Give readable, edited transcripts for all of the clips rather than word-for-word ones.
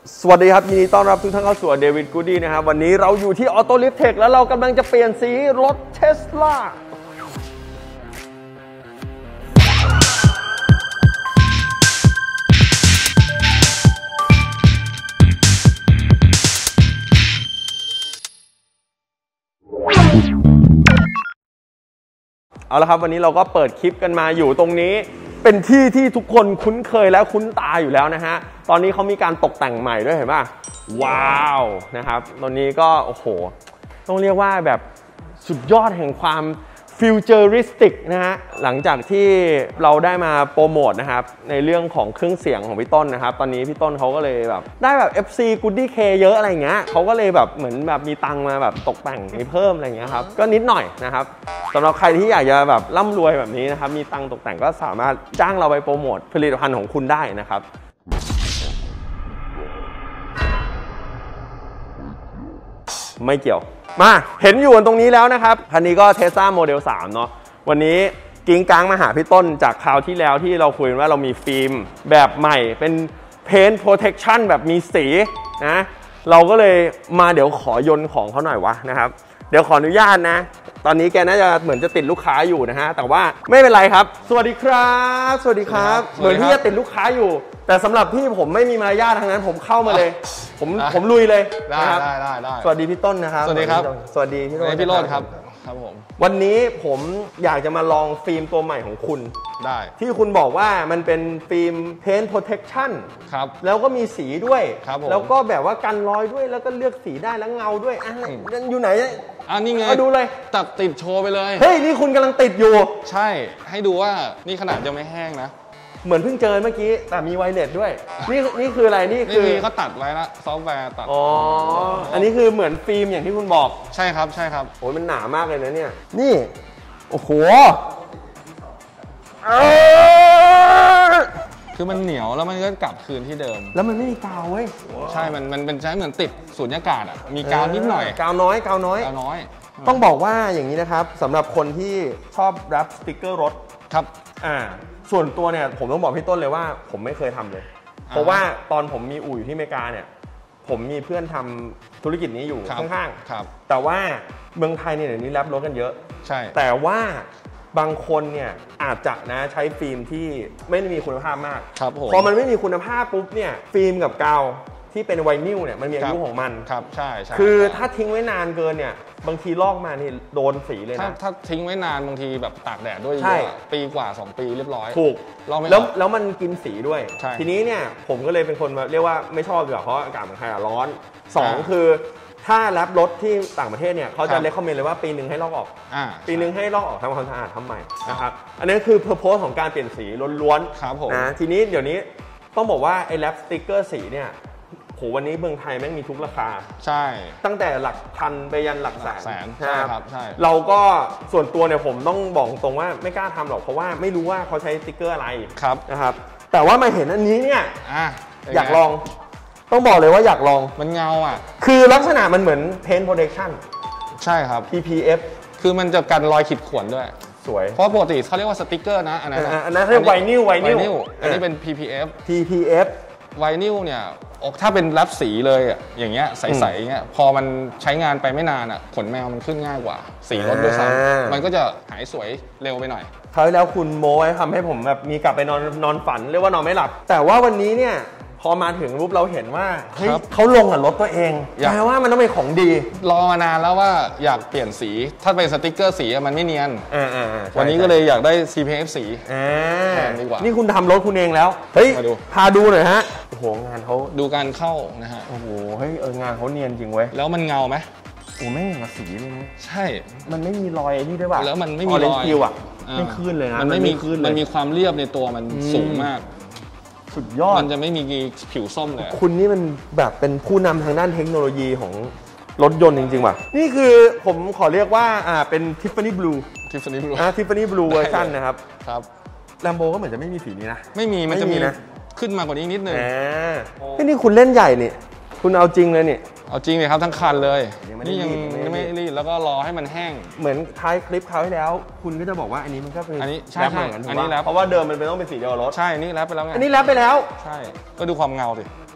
สวัสดีครับยินดีต้อนรับทุกท่านเข้าสู่ David Goody นะครับวันนี้เราอยู่ที่ Auto Lift Tech แล้วเรากำลังจะเปลี่ยนสีรถ Tesla เอาละครับวันนี้เราก็เปิดคลิปกันมาอยู่ตรงนี้เป็นที่ที่ทุกคนคุ้นเคยและคุ้นตาอยู่แล้วนะฮะตอนนี้เขามีการตกแต่งใหม่ด้วยเห็นป่ะว้าวนะครับตอนนี้ก็โอ้โหต้องเรียกว่าแบบสุดยอดแห่งความฟิวเจอริสติกนะฮะหลังจากที่เราได้มาโปรโมทนะครับในเรื่องของเครื่องเสียงของพี่ต้นนะครับตอนนี้พี่ต้นเขาก็เลยแบบได้แบบ FC Goody K เยอะอะไรเงี้ยเขาก็เลยแบบเหมือนแบบมีตังมาแบบตกแต่งเพิ่มอะไรเงี้ยครับก็นิดหน่อยนะครับสำหรับใครที่อยากจะแบบร่ำรวยแบบนี้นะครับมีตังตกแต่งก็สามารถจ้างเราไปโปรโมทผลิตภัณฑ์ของคุณได้นะครับไม่เกี่ยวมาเห็นอยู่ตรงนี้แล้วนะครับคันนี้ก็ Tesla Model 3เนาะวันนี้กิ้งก้างมาหาพี่ต้นจากคราวที่แล้วที่เราคุยกันว่าเรามีฟิล์มแบบใหม่เป็น Paint Protection แบบมีสีนะเราก็เลยมาเดี๋ยวขอยนของเขาหน่อยวะนะครับเดี๋ยวขออนุญาตนะตอนนี้แกน่าจะเหมือนจะติดลูกค้าอยู่นะฮะแต่ว่าไม่เป็นไรครับสวัสดีครับสวัสดีครับเหมือนที่จะติดลูกค้าอยู่แต่สำหรับพี่ผมไม่มีมารยาททั้งนั้นผมเข้ามาเลยผมลุยเลยนะครับได้สวัสดีพี่ต้นนะครับสวัสดีครับสวัสดีพี่โรจน์พี่โรจน์ครับครับผมวันนี้ผมอยากจะมาลองฟิล์มตัวใหม่ของคุณได้ที่คุณบอกว่ามันเป็นฟิล์ม Paint Protection ครับแล้วก็มีสีด้วยครับผมแล้วก็แบบว่ากันรอยด้วยแล้วก็เลือกสีได้แล้วเงาด้วยอยู่ไหนนี่ไงดูเลยตัดติดโชว์ไปเลยเฮ้ยนี่คุณกำลังติดอยู่ใช่ให้ดูว่านี่ขนาดยังไม่แห้งนะเหมือนเพิ่งเจอเมื่อกี้แต่มีไวเลสด้วยนี่คืออะไรนี่คือเขาตัดไว้ละซอฟต์แวร์ตัดอันนี้คือเหมือนฟิล์มอย่างที่คุณบอกใช่ครับใช่ครับโอ้ยมันหนามากเลยนะเนี่ยนี่โอ้โหคือมันเหนียวแล้วมันก็กลับคืนที่เดิมแล้วมันไม่มีกาวเว้ยใช่มันเป็นใช้เหมือนติดสูญญากาศอ่ะมีกาวนิดหน่อยกาวน้อยต้องบอกว่าอย่างนี้นะครับสำหรับคนที่ชอบแรปสติ๊กเกอร์รถครับส่วนตัวเนี่ยผมต้องบอกพี่ต้นเลยว่าผมไม่เคยทำเลยเพราะว่าตอนผมมีอู่อยู่ที่อเมริกาเนี่ยผมมีเพื่อนทำธุรกิจนี้อยู่ข้างๆแต่ว่าเมืองไทยเนี่ยเดี๋ยวนี้แรปรถกันเยอะใช่แต่ว่าบางคนเนี่ยอาจจะนะใช้ฟิล์มที่ไม่ได้มีคุณภาพมากพอมันไม่มีคุณภาพปุ๊บเนี่ยฟิล์มกับกาวที่เป็นไวนิลเนี่ยมันมีอายุของมันครับใช่คือถ้าทิ้งไว้นานเกินเนี่ยบางทีลอกมานี่โดนสีเลยนะถ้าทิ้งไว้นานบางทีแบบตากแดดด้วยปีกว่า2ปีเรียบร้อยถูกลอกไม่แล้วมันกินสีด้วยทีนี้เนี่ยผมก็เลยเป็นคนเรียกว่าไม่ชอบดีกว่าเพราะอากาศเมืองไทยร้อน2คือถ้าแรปรถที่ต่างประเทศเนี่ยเขาจะเรคคอมเมนต์เลยว่าปีนึงให้ลอกออกปีนึงให้ลอกออกทำความสะอาดทำใหม่นะครับอันนี้คือเพอร์โพสของการเปลี่ยนสีล้วนๆนะทีนี้เดี๋ยวนี้ต้องบอกว่าไอ้แรปสติ๊กเกอร์สีเนี่ยโหวันนี้เมืองไทยแม่งมีทุกราคาใช่ตั้งแต่หลักพันไปยันหลักแสนใช่ครับใช่เราก็ส่วนตัวเนี่ยผมต้องบอกตรงว่าไม่กล้าทำหรอกเพราะว่าไม่รู้ว่าเขาใช้สติ๊กเกอร์อะไรนะครับแต่ว่ามาเห็นอันนี้เนี่ยอยากลองต้องบอกเลยว่าอยากลองมันเงาคือลักษณะมันเหมือน Paint Protection ใช่ครับ PPF คือมันจะกันรอยขีดข่วนด้วยสวยเพราะปกติเขาเรียกว่าสติ๊กเกอร์นะอันนั้นเรียกไวนิลอันนี้เป็น PPF ไวนิลเนี่ยถ้าเป็นแรปสีเลยอย่างเงี้ยใสๆอย่างเงี้ยพอมันใช้งานไปไม่นานขนแมวมันขึ้นง่ายกว่าสีรถด้วยซ้ำมันก็จะหายสวยเร็วไปหน่อยคราวที่แล้วคุณโม้ทำให้ผมแบบมีกลับไปนอนฝันเรียกว่านอนไม่หลับแต่ว่าวันนี้เนี่ยพอมาถึงรูปเราเห็นว่าเฮ้ยเขาลงกับรถตัวเองแปลว่ามันต้องเป็นของดีรอมานานแล้วว่าอยากเปลี่ยนสีถ้าเป็นสติ๊กเกอร์สีมันไม่เนียนวันนี้ก็เลยอยากได้ CPF สีดีกว่านี่คุณทำรถคุณเองแล้วเฮ้ยพาดูหน่อยฮะโอ้โหงานเขาดูการเข้านะฮะโอ้โหเฮ้ยงานเขาเนียนจริงเว้ยแล้วมันเงาไหมโอ้ไม่เหมือนสีเลยนะใช่มันไม่มีรอยนี่ด้วยป่ะแล้วมันไม่มีรอยไม่ขึ้นเลยนะมันไม่มีมันมีความเรียบในตัวมันสูงมากสุดยอดมันจะไม่มีผิวส้มเลยคุณนี่มันแบบเป็นผู้นำทางด้านเทคโนโลยีของรถยนต์จริงๆว่ะนี่คือผมขอเรียกว่าเป็น Tiffany Blue Tiffany Blue เวอร์ชันนะครับLambo ก็เหมือนจะไม่มีสีนี้นะไม่มีมันจะมีขึ้นมากว่านี้นิดนึงนี่คุณเล่นใหญ่นี่คุณเอาจริงเลยนี่เอาจริงเลยครับทั้งคันเลยนี่ยังไม่รีดแล้วก็รอให้มันแห้งเหมือนท้ายคลิปคราวที่แล้วคุณก็จะบอกว่าอันนี้มันก็เป็นอันนี้ใช่อันนี้แล้วเพราะว่าเดิมมันเป็นต้องเป็นสีเดียวกับรถใช่นี่แรปไปแล้วไงอันนี้แรปไปแล้วใช่ก็ดูความเงาสิ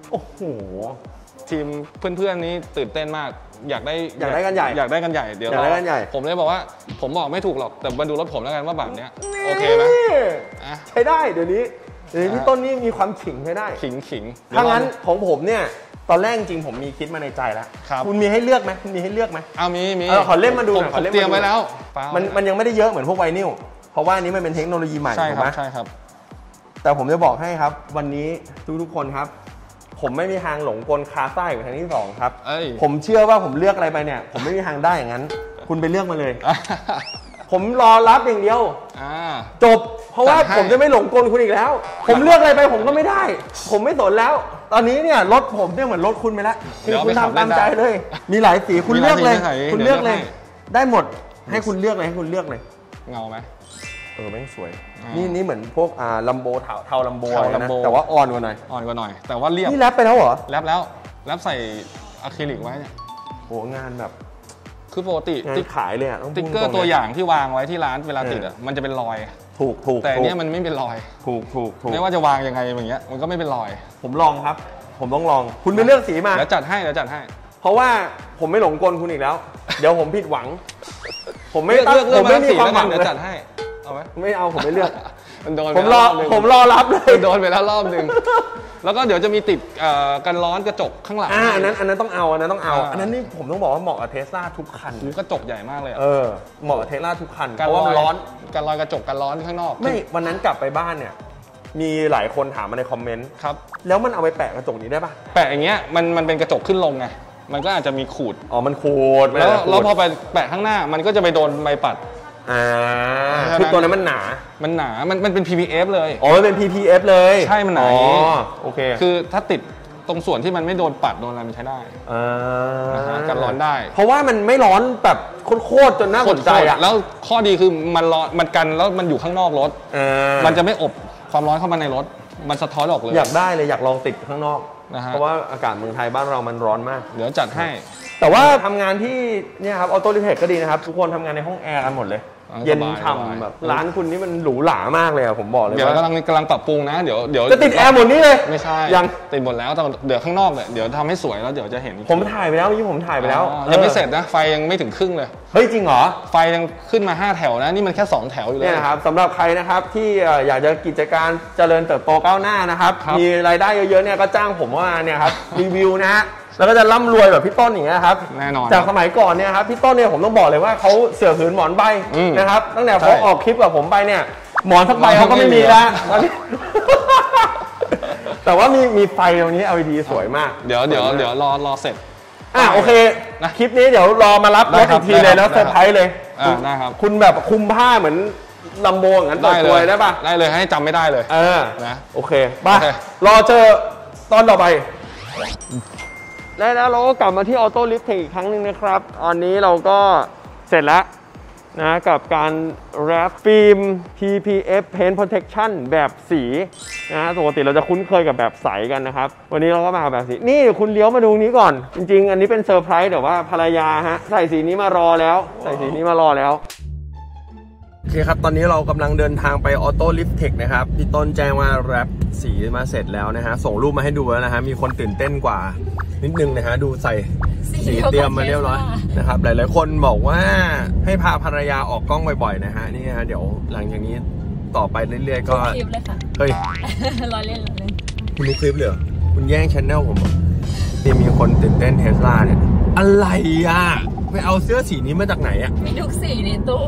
โอ้โหทีมเพื่อนๆนี้ตื่นเต้นมากอยากได้กันใหญ่อยากได้กันใหญ่เดี๋ยวผมเลยบอกว่าผมบอกไม่ถูกหรอกแต่มาดูรถผมแล้วกันว่าแบบเนี้ยโอเคไหมใช้ได้เดี๋ยวนี้พี่ต้นนี่มีความขิงใช้ได้ขิงถ้างั้นของผมเนี่ยตอนแรกจริงผมมีคิดมาในใจแล้วคุณมีให้เลือกไหมคุณมีให้เลือกไหมมีขอเล่นมาดูหน่อยขอเล่นเตรียมไว้แล้วมันยังไม่ได้เยอะเหมือนพวกไวนิลเพราะว่านี้มันเป็นเทคโนโลยีใหม่ถูกไหมใช่ครับแต่ผมจะบอกให้ครับวันนี้ทุกคนครับผมไม่มีทางหลงกลคาซ่าอยู่ทางที่2ครับผมเชื่อว่าผมเลือกอะไรไปเนี่ยผมไม่มีทางได้อย่างนั้นคุณไปเลือกมาเลยผมรอรับอย่างเดียวจบเพราะว่าผมจะไม่หลงกลคุณอีกแล้วผมเลือกอะไรไปผมก็ไม่ได้ผมไม่สนแล้วตอนนี้เนี่ยรถผมเนี่ยเหมือนรถคุณไปแล้วคือคุณทำตามใจเลยมีหลายสีคุณเลือกเลยคุณเลือกเลยได้หมดให้คุณเลือกเลยให้คุณเลือกเลยเงาไหมแม่งสวยนี่เหมือนพวกลัมโบเทาลัมโบนะแต่ว่าอ่อนกว่าหน่อยแต่ว่าเรียบนี่แรปไปแล้วเหรอแรปใส่อะคริลิกไว้เนี่ยโหงานแบบคือปกติขายเลยสติ๊กเกอร์ตัวอย่างที่วางไว้ที่ร้านเวลาติดมันจะเป็นรอยถูกแต่เนี้ยมันไม่เป็นรอยถูกไม่ว่าจะวางยังไงอย่างเงี้ยมันก็ไม่เป็นรอยผมลองครับผมต้องลองคุณไปเลือกสีมาแล้วจัดให้เพราะว่าผมไม่หลงกลคุณอีกแล้วเดี๋ยวผมผิดหวังผมไม่มีความหวังเดี๋ยวจัดให้เอาไหมไม่เอาผมไม่เลือกผมรอรับเลยโดนไปแล้วรอบนึงแล้วก็เดี๋ยวจะมีติดกันร้อนกระจกข้างหลังอันนั้นต้องเอาอันนั้นนี่ผมต้องบอกว่าเหมาะกับเทสลาทุกคันกระจกใหญ่มากเลยเหมาะกับเทสลาทุกคันเพราะว่ามันร้อนกันรอยกระจกกันร้อนข้างนอกไม่วันนั้นกลับไปบ้านเนี่ยมีหลายคนถามมาในคอมเมนต์ครับแล้วมันเอาไปแปะกระจกนี้ได้ปะแปะอย่างเงี้ยมันเป็นกระจกขึ้นลงไงมันก็อาจจะมีขูดมันขูดแล้วพอไปแปะข้างหน้ามันก็จะไปโดนไม้ปัดคือตัวนั้นมันหนามันเป็น PPF เลยมันเป็น PPF เลยใช่มันหนาโอเคคือถ้าติดตรงส่วนที่มันไม่โดนปัดโดนอะไรมันใช้ได้กันร้อนได้เพราะว่ามันไม่ร้อนแบบโคตรจนน่าสนใจแล้วข้อดีคือมันร้อนมันกันแล้วมันอยู่ข้างนอกรถมันจะไม่อบความร้อนเข้ามาในรถมันสะท้อนออกเลยอยากได้เลยอยากลองติดข้างนอกเพราะว่าอากาศเมืองไทยบ้านเรามันร้อนมากเดี๋ยวจัดให้แต่ว่าทำงานที่เนี่ยครับออโต้รีเทคก็ดีนะครับทุกคนทำงานในห้องแอร์กันหมดเลยเย็นฉ่ำแบบร้านคุณนี่มันหรูหรามากเลยผมบอกเลยเดี๋ยวกำลังปรับปรุงนะเดี๋ยวจะติดแอร์หมดนี่เลยไม่ใช่ยังติดหมดแล้วแต่เดี๋ยวข้างนอกเนี่ยเดี๋ยวทำให้สวยแล้วเดี๋ยวจะเห็นผมถ่ายไปแล้วเมื่อกี้ผมถ่ายไปแล้วยังไม่เสร็จนะไฟยังไม่ถึงครึ่งเลยเฮ้ยจริงเหรอไฟยังขึ้นมา5แถวนะนี่มันแค่2แถวอยู่เลยเนี่ยนะครับสำหรับใครนะครับที่อยากจะกิจการเจริญเติบโตก้าวหน้านะครับมีรายได้เยอะๆเนี่ยก็จ้างผมว่าเนี่ยครับรีวิวนะฮะแล้วก็จะร่ำรวยแบบพี่ต้นอย่างเงี้ยครับแน่นอนจากสมัยก่อนเนี่ยครับพี่ต้นเนี่ยผมต้องบอกเลยว่าเขาเสื่อหืนหมอนใบนะครับตั้งแต่เขาออกคลิปกับผมไปเนี่ยหมอนสักใบเขาก็ไม่มีแล้วแต่ว่ามีไฟตรงนี้ LED สวยมากเดี๋ยวรอเสร็จโอเคนะคลิปนี้เดี๋ยวรอมารับรถอีกทีเลยแล้วเซอร์ไพรส์เลยได้ครับคุณแบบคุมผ้าเหมือนลัมโบอย่างนั้นตัวได้ป่ะได้เลยให้จำไม่ได้เลยนะโอเคป่ะรอเจอตอนต่อไปแล้วเราก็กลับมาที่ออโต้ลิฟต์อีกครั้งหนึ่งนะครับตอนนี้เราก็เสร็จแล้วนะกับการแรปฟิล์ม PPF Paint Protection แบบสีนะปกติเราจะคุ้นเคยกับแบบใสกันนะครับวันนี้เราก็มาแบบสีนี่คุณเลี้ยวมาดูนี้ก่อนจริงๆอันนี้เป็นเซอร์ไพรส์แต่ว่าภรรยาฮะใส่สีนี้มารอแล้วโอเคครับตอนนี้เรากำลังเดินทางไปออโต้ลิฟต์เทคนะครับพี่ต้นแจ้งว่าแรปสีมาเสร็จแล้วนะฮะส่งรูปมาให้ดูแล้วนะฮะมีคนตื่นเต้นกว่านิดนึงนะฮะดูใส่สีเตรียมมาเรียบร้อยนะครับหลายๆคนบอกว่าให้พาภรรยาออกกล้องบ่อยๆนะฮะนี่ฮะเดี๋ยวหลังจากนี้ต่อไปเรื่อยๆก็คลิปเลยค่ะเฮ้ยรอเล่นคุณรู้คลิปเลยคุณแย่งชแนลผมที่มีคนตื่นเต้นเทสลาเนี่ยอะไรอ่ะไปเอาเสื้อสีนี้มาจากไหนอ่ะมีทุกสีในตู้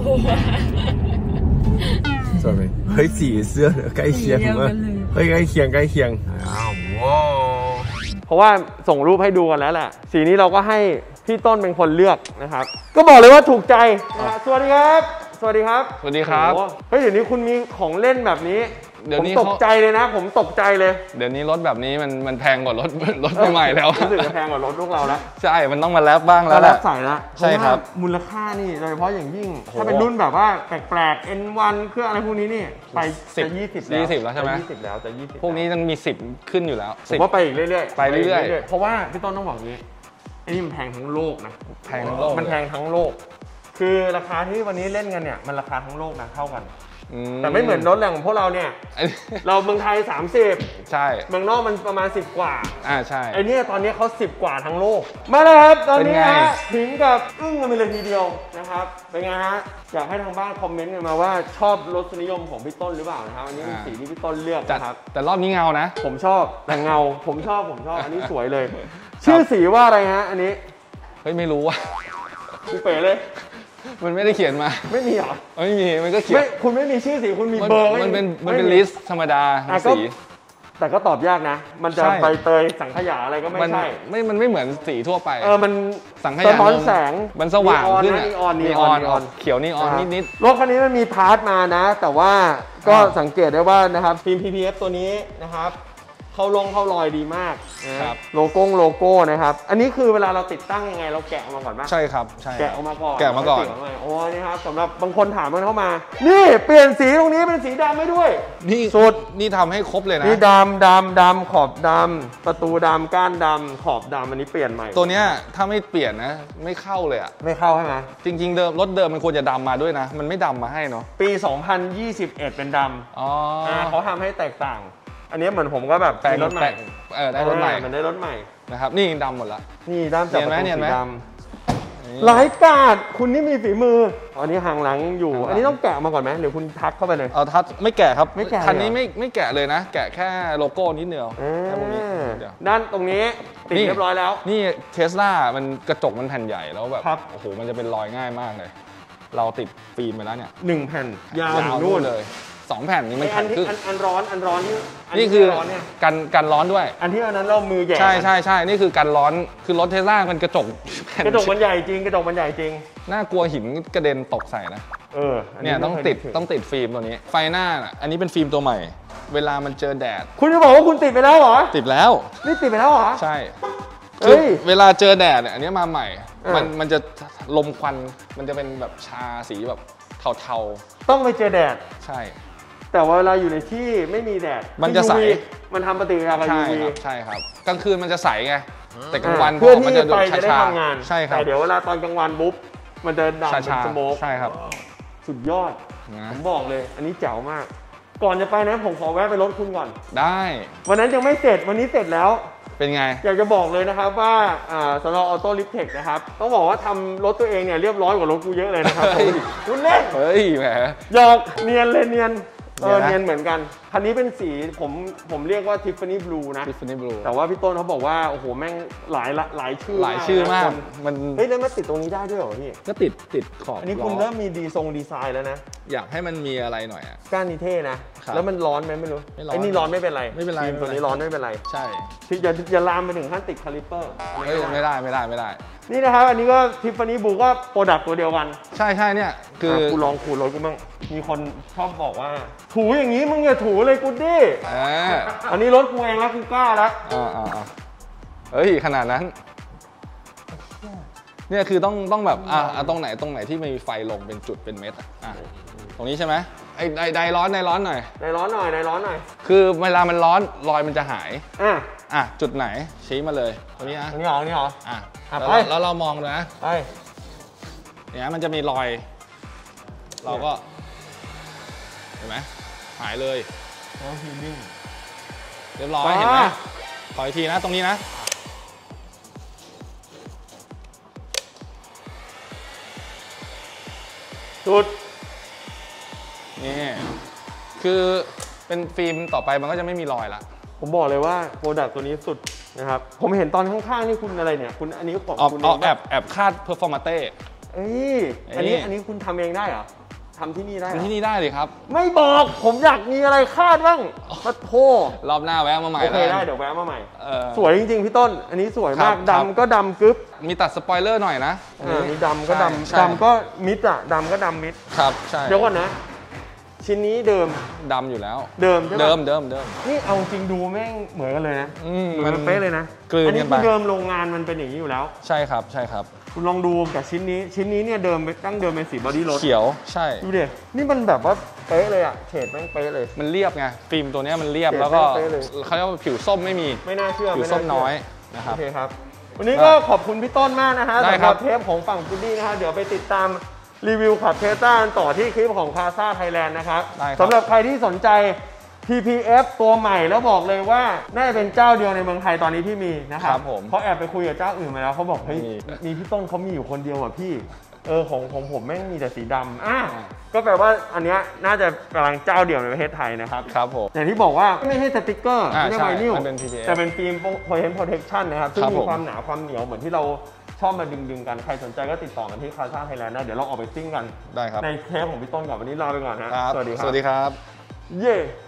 สวยไหมเฮ้ยสีเสื้อใกล้เคียงมากเฮ้ยใกล้เคียงว้าวเพราะว่าส่งรูปให้ดูกันแล้วแหละสีนี้เราก็ให้พี่ต้นเป็นคนเลือกนะครับก็บอกเลยว่าถูกใจนะสวัสดีครับเฮ้ยเดี๋ยวนี้คุณมีของเล่นแบบนี้ผมตกใจเลยนะผมตกใจเลยเดี๋ยวนี้รถแบบนี้มันแพงกว่ารถใหม่แล้วรู้สึกจะแพงกว่ารถพวกเราแล้วใช่มันต้องมาแลบบ้างแล้วแหละใส่แล้วใช่ครับมูลค่านี่โดยเฉพาะอย่างยิ่งถ้าเป็นรุ่นแบบว่าแปลกๆ N1 เครื่องอะไรพวกนี้นี่ไปจะ20 แล้วใช่ไหม 20แล้วจะ20 พวกนี้ต้องมี10ขึ้นอยู่แล้วผมว่าไปอีกเรื่อยๆไปเรื่อยๆเพราะว่าพี่ต้นต้องบอกงี้ไอ้นี่มันแพงทั้งโลกนะแพงทั้งโลกมันแพงทั้งโลกคือราคาที่วันนี้เล่นกันเนี่ยมันราคาทั้งโลกนะเท่ากันแต่ไม่เหมือนรถแรงของพวกเราเนี่ย เราเมืองไทย 30 ใช่เมืองนอกมันประมาณ 10 กว่าใช่ไอ้นี่ตอนนี้เขา10 กว่าทั้งโลก มาแล้วครับตอนนี้เป็นไงฮะถึงกับอึ้งกันไปเลยทีเดียวนะครับเป็นไงฮะอยากให้ทางบ้านคอมเมนต์กันมาว่าชอบรสนิยมของพี่ต้นหรือเปล่านะครับอันนี้เป็นสีที่พี่ต้นเลือกจัดนะครับแต่รอบนี้เงานะผมชอบแต่เงาผมชอบอันนี้สวยเลย ชื่อสีว่าอะไรฮะอันนี้เฮ้ยไม่รู้ว่ะกูเป๋เลยมันไม่ได้เขียนมาไม่มีเหรอไม่มีมันก็เขียนไม่คุณไม่มีชื่อสีคุณมีเบอร์มันเป็นไม่มีลิสต์ธรรมดาอ่ะก็สีแต่ก็ตอบยากนะ มันจะใช่ใบเตยสังขยาอะไรก็ไม่มันใช่มันไม่เหมือนสีทั่วไปมันสังขสะยาท้อนแสงมันสว่างขึ้นนีออนนีออนเขียวนีออนนิดรถคันนี้มันมีพาร์ทมานะ แต่ว่าก็อ่าสังเกตได้ว่านะครับฟิล์ม PPF ตัวนี้นะครับเข้ารอยดีมากนะครับ โลโก้นะครับ อันนี้คือเวลาเราติดตั้งยังไงเราแกะออกมาก่อนป่ะๆใช่ครับใช่แกะออกมาก่อนแกะมาก่อนโอ้นี่ครับสำหรับบางคนถามกันเข้ามา นี่เปลี่ยนสีตรงนี้เป็นสีดำให้ด้วยนี่สุดนี่ทำให้ครบเลยนะนี่ดำขอบดำประตูดำก้านดำขอบดำอันนี้เปลี่ยนใหม่ตัวเนี้ยถ้าไม่เปลี่ยนนะไม่เข้าเลยอ่ะไม่เข้าใช่ไหมจริงๆเดิมรถเดิมมันควรจะดำมาด้วยนะ มันไม่ดำมาให้เนาะปี 2021 เป็นดำอ๋อเขาทำให้แตกต่าง อันนี้เหมือนผมก็แบบแปลงมีรถใหม่ได้รถใหม่มันได้รถใหม่นะครับนี่ดำหมดละนี่ด้ามจับประตูเนียนสีไหมดำหลายกาดคุณนี่มีฝีมืออันนี้ห่างหลังอยู่ห่างหลังอันนี้ต้องแกะมาก่อนไหมหรือคุณทักเข้าไปเลยเอาทัดไม่แกะครับไม่แกะคันนี้เหรอไม่แกะเลยนะ แกะแค่โลโก้นิดเดียวแค่พวกนี้เดียวด้านตรงนี้ติดเรียบร้อยแล้วนี่เทสลามันกระจกมันแผ่นใหญ่แล้วแบบครับโอ้โหมันจะเป็นรอยง่ายมากเลย เราติดฟิล์มไปแล้วเนี่ย 1 แผ่นยาวถึงนู่นเลย2 แผ่นนี่มันอัแผ่นนที่ครึ่งอันร้อนที่นี่คือร้อนเนี่ยกันร้อนด้วยอันที่อันนั้นเรามือแหย่ใช่นี่คือกันร้อนคือรถเทสลามันกระจกแผ่นกระจกมันใหญ่จริงกระจกมันใหญ่จริงน่ากลัวหินกระเด็นตกใส่นะอันเนี่ยต้องไม่คติดนึกถึต้องติดฟิล์มตัวนี้ ไฟหน้าน่ะอันนี้เป็นฟิล์มตัวใหม่ เวลามันเจอแดดคุณจะบอกว่าคุณติดไปแล้วเหรอติดแล้วนี่ติดไปแล้วเหรอใช่เฮ้ยคือเวลาเจอแดดเนี่ยอันนี้มาใหม่อ่ามันจะลมควันมันจะเป็นแบบชาสีแบบเทาต้องไปเจอแดดๆใช่แต่ว่าเวลาอยู่ในที่ไม่มีแดดมันจะใส UV มันทำปฏิกิริยากับใช่ UV ครับใช่ครับกลางคืนมันจะใสไงแต่กลางวันเพื่อมัที่จะดูไฟจะได้ชาทำงานใช่ครับแต่เดี๋ยวเวลาตอนกลางวันปุ๊บมันจะดำเป็นชาสโมกใช่ครับสุดยอดนะผมบอกเลย อันนี้แจ๋วมาก ก่อนจะไปนะผมขอแวะไปรถคุณก่อนได้วันนั้นยังไม่เสร็จวันนี้เสร็จแล้วเป็นไงอยากจะบอกเลยนะครับว่าสำหรับออโต้ลิฟเทคนะครับต้องบอกว่าทำรถตัวเองเนี่ยเรียบร้อยกว่ารถกูเยอะเลยนะครับเฮ้ยคุณเล่นเฮ้ยแหมหยอกเนียนเลยเนียนเนียนนะเนียนเหมือนกัน คันนี้เป็นสีผมเรียกว่า Tiffany Blue นะทิฟฟานี่บลูแต่ว่าพี่ต้นเขาบอกว่า โอ้โห แม่งหลายชื่อหลายชื่อมากคนมันเฮ้ยแล้วมาติดตรงนี้ได้ด้วยเหรอพี่ก็ติดขอบอันนี้คุณล้เริ่มมีดีไซน์แล้วนะอยากให้มันมีอะไรหน่อยอ่ะก้านนี้เท่นะครับแล้วมันร้อนไหมไม่รู้ไม่ร้อนไอ้นี่ร้อนไม่เป็นไรไม่เป็นไรฟิล์ตัวนี้ร้อนไม่เป็นไรใช่อย่าลามไปถึงขั้นติดคาลิปเปอร์เฮ้ยไม่ได้นี่นะครับ อันนี้ก็ Tiffany Blue ก็โปรดักต์ตัวเดียวกันใช่เนี่ยคือกูลองขูดรถกูบ้างมีคนชอบบอกว่า ถูอย่างนี้มึงอย่าถูเลยกูดิอ่าอันนี้รถกูเองแล้วกูกล้าแล้วเฮ้ยขนาดนั้นเนี่ยคือต้องแบบตรงไหนที่มีไฟลงเป็นจุดเป็นเม็ดตรงนี้ใช่ไหมไอ้ไดร้อนหน่อยในร้อนหน่อยคือเวลามันร้อนรอยมันจะหายอ่ะจุดไหนชี้มาเลยตรงนี้นะอันนี้เหรออ่ะอ่ะแล้วไปแล้วเรามองดูนะไปเนี่ยมันจะมีรอย เราก็เห็นไหมหายเลยฮีลิ่งเรียบร้อยเห็นไหมขออีกทีนะตรงนี้นะสุดนี่คือเป็นฟิล์มต่อไปมันก็จะไม่มีรอยละผมบอกเลยว่าโปรดักต์ตัวนี้สุดนะครับ ผมเห็นตอนข้างๆนี่คุณอะไรเนี่ย คุณอันนี้ของคุณเอาแอบคาดเพอร์ฟอร์มาเต้เอ้ยอันนี้คุณทำเองได้เหรอทำที่นี่ได้เหรอที่นี่ได้เลยครับไม่บอกผมอยากมีอะไรคาดบ้างมาโทรอบหน้าแวะมาใหม่โอเคแล้วได้เดี๋ยวแวะมาใหม่สสวยจริงๆพี่ต้น อันนี้สวยมากครับดำก็ดำกึ๊บมีตัดสปอยเลอร์หน่อยนะมีดำก็ดำใช่ดำก็มิดอะดำก็ดำมิดครับใช่เดี๋ยวก่อนนะ ชิ้นนี้เดิมดำอยู่แล้วเดิมใช่ปะเดิมนี่เอาจริงดูแม่งเหมือนกันเลยนะมันเป๊ะเลยนะกลืนอันนี้กันไปคือเดิมโรงงานมันเป็นอย่างนี้อยู่แล้วใช่ครับคุณลองดูกับชิ้นนี้เนี่ยเดิมตั้งเดิมเป็นสีบอดี้รถเขียวใช่ดูดินี่มันแบบว่าเป๊ะเลยอะเฉดแม่งเป๊ะเลยมันเรียบไงฟิล์มตัวเนี้ยมันเรียบเขียนแล้วก็เป๊ะเลยเขาเรียกว่าผิวส้มไม่มีไม่น่าเชื่อผิวไม่ส้น่าม เชื่น้อยนะครับโอเคครับวันนี้ก็ขอบคุณพี่ต้นมากนะฮะได้สำหครัรับบ เทปของฝั่งพุดดี้นะฮะเดี๋ยวไปติดตามรีวิวขับเทสลาต่อที่คลิปของคาซ่าไทยแลนด์นะครับได้ครับสำหรับใครที่สนใจ PPF ตัวใหม่แล้วบอกเลยว่าน่าจะเป็นเจ้าเดียวในเมืองไทยตอนนี้ที่มีนะคครัรับบผมเขาแอบไปคุยกับเจ้าอื่นมาแล้วเขาบอกเฮ้ยมีมีพี่ต้นเขามีอยู่คนเดียวอ่ะพี่ของผมแม่งมีแต่สีดำก็แปลว่าอันเนี้ยน่าจะกำลังเจ้าเดียวในประเทศไทยนะครับครับผมอย่างที่บอกว่าไม่ใช่สติกเกอร์ไม่ใช่ใช่ไวนิลมันเป็น PPF แต่เป็นฟิล์ม Point Protection นะครับซึ่งครับมีผมความหนาความเหนียวเหมือนที่เราชอบมาดึงกันใครสนใจก็ติดต่อกันที่คาซ่าไทยแลนด์นะเดี๋ยวเราออกไปซิ่งกันได้ครับในเทปของพี่ต้นก่อนวันนี้ลาไปก่อนฮะครับสวัสดีครับสวัสดีครับเย่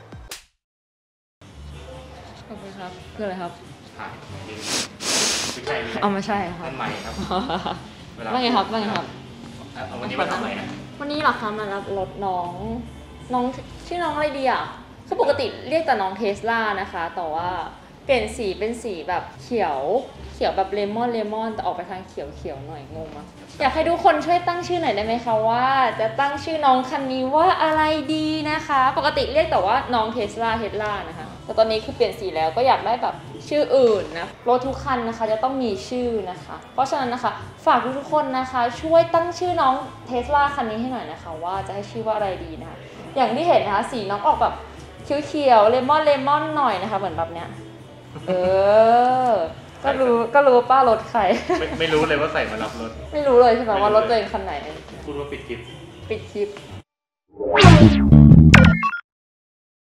ขอบคุณครับคืออะไรครับถ่ายไม่ใช่เอาไม่ใช่ครับนั่นใหม่ครับว่าไงครับว่าไงครับเอาวันนี้มาทำอะไรนะวันนี้เหรอคะมารับรถน้องชื่อน้องอะไรดีอ่ะคือปกติเรียกแต่น้องเทสลานะคะ แต่ว่าเปลี่ยนสีเป็นสีแบบเขียวแบบเลมอนแต่ออกไปทางเขียวหน่อยงงมั้ยอยากให้ทุกคนช่วยตั้งชื่อหน่อยได้ไหมคะว่าจะตั้งชื่อน้องคันนี้ว่าอะไรดีนะคะ ปกติเรียกแต่ว่าน้องเทสลานะคะแต่ตอนนี้คือเปลี่ยนสีแล้วก็อยากได้แบบชื่ออื่นนะรถทุกคันนะคะจะต้องมีชื่อนะคะ เพราะฉะนั้นนะคะฝากทุกคนนะคะช่วยตั้งชื่อน้องเทสลาคันนี้ให้หน่อยนะคะว่าจะให้ชื่อว่าอะไรดีนะคะอย่างที่เห็นนะคะสีน้องออกแบบเขียวเลมอนหน่อยนะคะเหมือนแบบเนี้ยก็รู้ป้ารถใครไม่รู้เลยว่าใส่มารับรถไม่รู้เลยใช่ไหมว่ารถตัวเองคันไหนพูดว่าปิดคลิปปิดคลิป